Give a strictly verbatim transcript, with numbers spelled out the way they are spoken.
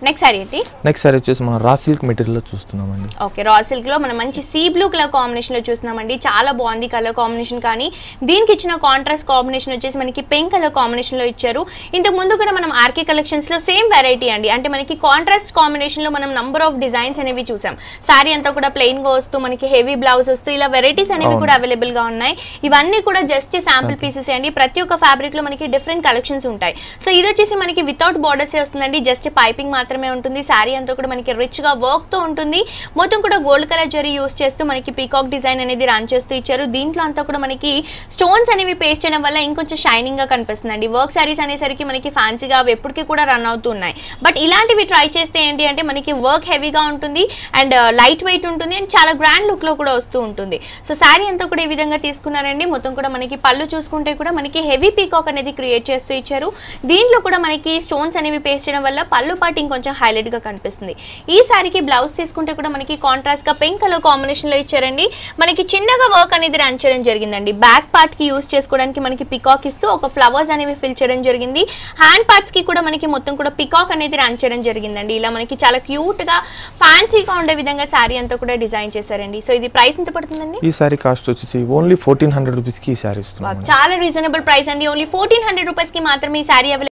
Next sari ఏంటి? Next sari వచ్చేసి మనం రా సిల్క్ మెటీరియల్ లో చూస్తున్నామండి. ఓకే, రా సిల్క్ లో మనం మంచి సీ బ్లూ కలర్ కాంబినేషన్ లో చూస్తున్నామండి. చాలా బాగుంది కలర్ కాంబినేషన్. కానీ దీనికి ఇచ్చిన కాంట్రాస్ట్ కాంబినేషన్ వచ్చేసి మనకి పింక్ కలర్ కాంబినేషన్ లో ఇచ్చారు. ఇంతకు ముందు కూడా మనం ఆర్కే కలెక్షన్స్ లో సేమ్ వెరైటీ అండి. అంటే మనకి కాంట్రాస్ట్ కాంబినేషన్ లో మనం నంబర్ ఆఫ్ డిజైన్స్ అనేవి చూసాం. సారీ అంతా కూడా ప్లెయిన్ గా వస్తూ మనకి హెవీ బ్లౌజ్ వస్తూ ఇలా వెరైటీస్ అనేవి కూడా అవైలబుల్ గా ఉన్నాయి. ఇవన్నీ కూడా జస్ట్ శాంపుల్ పీసెస్ అండి. ప్రతి ఒక్క ఫ్యాబ్రిక్ లో మనకి డిఫరెంట్ కలెక్షన్స్ ఉంటాయి. సో ఇది వచ్చేసి మనకి వితౌట్ బార్డర్స్ వస్తుందండి. జస్ట్ పైపింగ్ మాత్రమే ఉంటుంది. సారీ అంతా కూడా మనకి రిచ్ గా వర్క్ తో ఉంటుంది. మొత్తం కూడా గోల్డ్ కలర్ జరీ యూస్ చేస్తూ మనకి పీకాక్ డిజైన్ అనేది రన్ చేస్తూ ఇచ్చారు. దీంట్లో అంతా కూడా మనకి స్టోన్స్ అనేవి పేస్ట్ చేయడం వల్ల ఇంకొంచెం షైనింగ్ గా కనిపిస్తుందండి. వర్క్ సారీస్ అనేసరికి మనకి ఫ్యాన్సీగా ఎప్పటికీ కూడా రన్ అవుతూ ఉన్నాయి. బట్ ఇలాంటివి ట్రై చేస్తే ఏంటి అంటే మనకి వర్క్ హెవీగా ఉంటుంది అండ్ లైట్ వెయిట్ ఉంటుంది అండ్ చాలా గ్రాండ్ లుక్ లో కూడా వస్తూ ఉంటుంది. సో సారీ అంతా కూడా ఈ విధంగా తీసుకున్నారండి. మొత్తం కూడా మనకి పళ్ళు చూసుకుంటే కూడా మనకి హెవీ పీకాక్ అనేది క్రియేట్ చేస్తూ ఇచ్చారు. దీంట్లో కూడా మనకి స్టోన్స్ అనేవి పేస్ట్ చేయడం వల్ల పళ్ళు పాటు ఇంకొంచెం హైలైట్ గా కనిపిస్తుంది. ఈ సారీకి బ్లౌజ్ తీసుకుంటే కూడా మనకి కాంట్రాస్ట్ గా పింక్ కలర్ కాంబినేషన్ లో ఇచ్చారండి. మనకి చిన్నగా వర్క్ అనేది రన్ చేయడం జరిగిందండి. బ్యాక్ పార్ట్ కి యూస్ చేసుకోవడానికి మనకి పికాక్ ఇస్తూ ఒక ఫ్లవర్స్ అనేవి ఫిల్ చేయడం జరిగింది. హ్యాండ్ పార్ట్స్ కి కూడా మనకి మొత్తం కూడా పికాక్ అనేది రన్ చేయడం జరిగిందండి. ఇలా మనకి చాలా క్యూట్ గా ఫ్యాన్సీగా ఉండే విధంగా సారీ అంతా కూడా డిజైన్ చేశారండి. సో ఇది ప్రైస్ ఎంత పడుతుందండి? ఈ సారీ కాస్ట్ వచ్చేసి ఓన్లీ ఫోర్టీన్ హండ్రెడ్ రూపీస్ కి ఈ సారీ ఇస్తున్నాం. చాలా రీజనబుల్ ప్రైస్ అండి. ఓన్లీ ఫోర్టీన్ హండ్రెడ్ రూపీస్ కి మాత్రమే ఈ సారీ